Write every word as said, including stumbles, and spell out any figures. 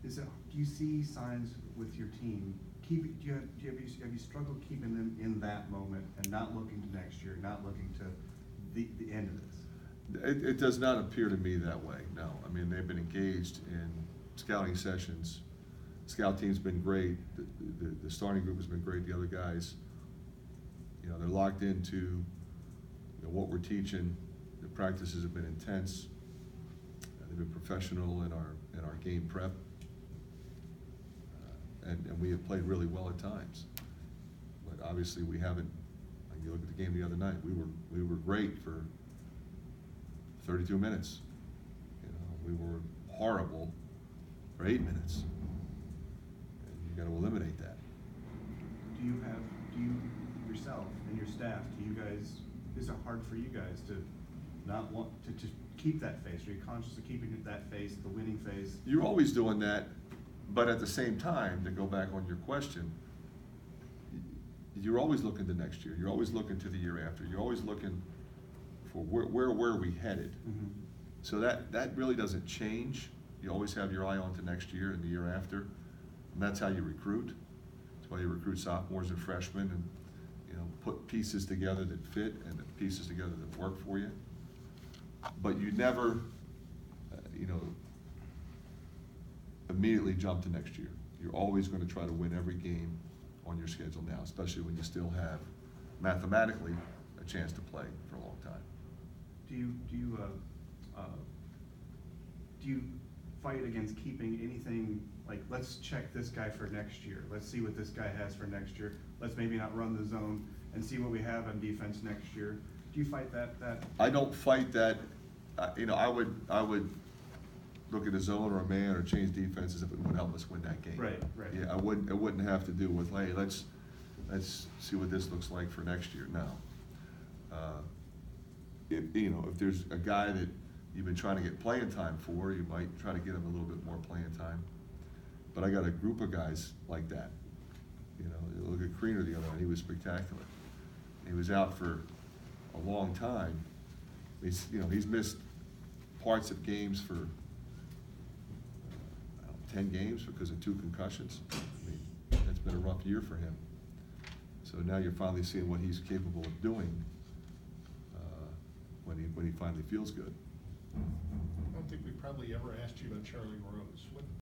is it, do you see signs with your team, keep, do you have, do you have, you, have you struggled keeping them in that moment and not looking to next year, not looking to the, the end of this? It, it does not appear to me that way, no. I mean, they've been engaged in scouting sessions. Scout team's been great, the, the, the starting group has been great, the other guys, you know, they're locked into, you know, what we're teaching. The practices have been intense. Uh, they've been professional in our, in our game prep. Uh, and, and we have played really well at times. But obviously we haven't, like you look at the game the other night, we were, we were great for thirty-two minutes. You know, we were horrible for eight minutes. And you got to eliminate that. Do you have, do you, yourself and your staff, do you guys, is it hard for you guys to not want to, to keep that face? Are you conscious of keeping that face, the winning face? You're always doing that, but at the same time, to go back on your question, you're always looking to next year. You're always looking to the year after. You're always looking for where, where, where are we headed? Mm-hmm. So that, that really doesn't change. You always have your eye on to next year and the year after, and that's how you recruit. That's why you recruit sophomores and freshmen, and you know, put pieces together that fit and the pieces together that work for you. But you never, uh, you know, immediately jump to next year. You're always going to try to win every game on your schedule now, especially when you still have, mathematically, a chance to play for a long time. Do you, do you, uh, uh, do you fight against keeping anything, like, let's check this guy for next year, let's see what this guy has for next year, let's maybe not run the zone and see what we have on defense next year? Do you fight that? that? I don't fight that. Uh, you know, I would, I would look at a zone or a man or change defenses if it would help us win that game. Right, right. Yeah, I wouldn't, it wouldn't have to do with, hey, let's, let's see what this looks like for next year. No. Uh, if, you know, if there's a guy that you've been trying to get playing time for, you might try to get him a little bit more playing time. But I got a group of guys like that. You know, look at Kriener the other night, he was spectacular. He was out for a long time. He's, you know, he's missed parts of games for uh, I don't know, ten games because of two concussions. I mean, it's been a rough year for him. So now you're finally seeing what he's capable of doing uh, when he when he finally feels good. I don't think we probably ever asked you about Charlie Rose. What